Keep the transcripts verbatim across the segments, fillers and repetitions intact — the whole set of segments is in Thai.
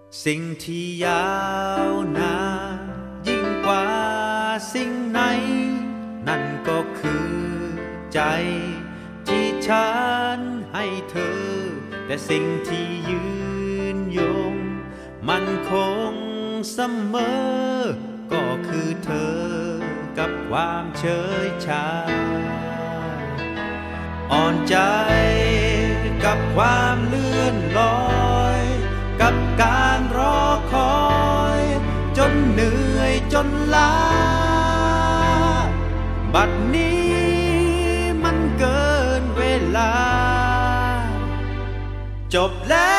สิ่งที่ยาวนานยิ่งกว่าสิ่งไหนนั่นก็คือใจที่ฉันให้เธอแต่สิ่งที่ยืนยงมันคงเสมอก็คือเธอกับความเฉยชาอ่อนใจกับความเลื่อนลอยกับการรอคอยจนเหนื่อยจนล้าบัดนี้มันเกินเวลาจบ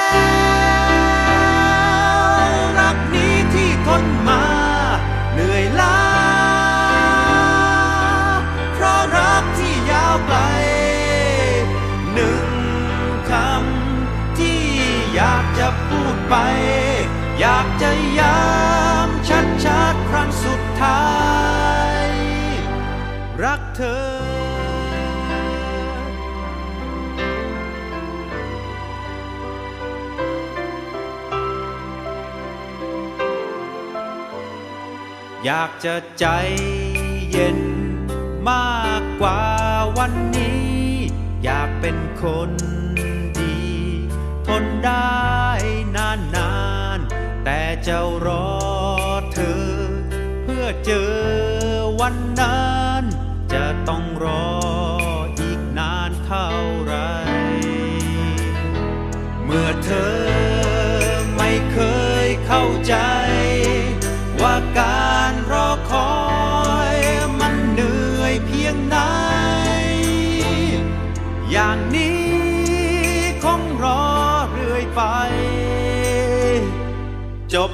แล้วรักนี้ที่ทนมาเหนื่อยล้าเพราะรักที่ยาวไกลหนึ่งคำที่อยากจะพูดไปอยากจะย้ำชัดๆครั้งสุดท้ายรักเธออยากจะใจเย็นมากกว่าวันนี้อยากเป็นคนดีทนได้นานๆแต่จะรอเธอเพื่อเจอวันนั้นจะต้องรออีกนานเท่าไรเมื่อเธอไม่เคยเข้าใจว่าการรอคอยมันเหนื่อยเพียงไหนอย่างนี้คงรอเรื่อยไปจบ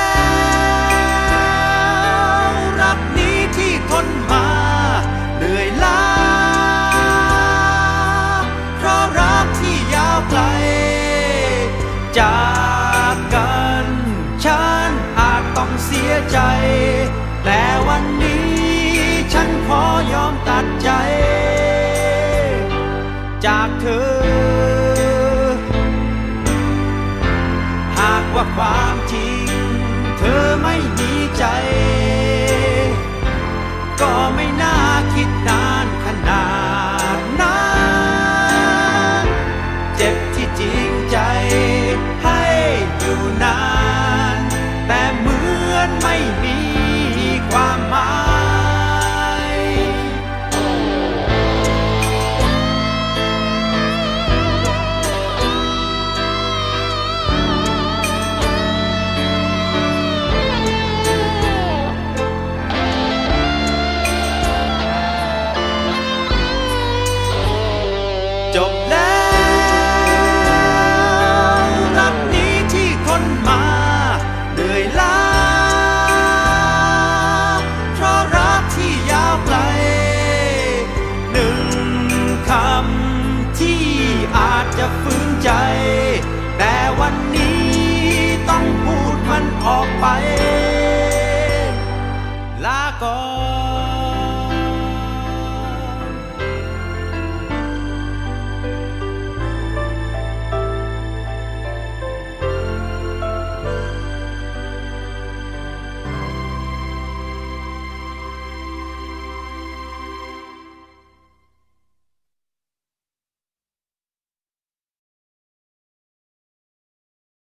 แล้วรักนี้ที่ทนมาเหนื่อยล้าเพราะรักที่ยาวไกลจากกันฉันอาจต้องเสียใจแต่วันนี้ฉันขอยอมตัดใจจากเธอหากว่าความจริงเธอไม่มีใจก็ไม่น่าคิดนานขนาดนั้นเจ็บที่จริงใจให้อยู่นานแต่เหมือนไม่มีความหมายจบแล้วรักนี้ที่ทนมาเหนื่อยล้าเพราะรักที่ยาวไกลหนึ่งคำที่อาจจะฝืนใจแต่วันนี้ต้องพูดมันออกไปลาก่อน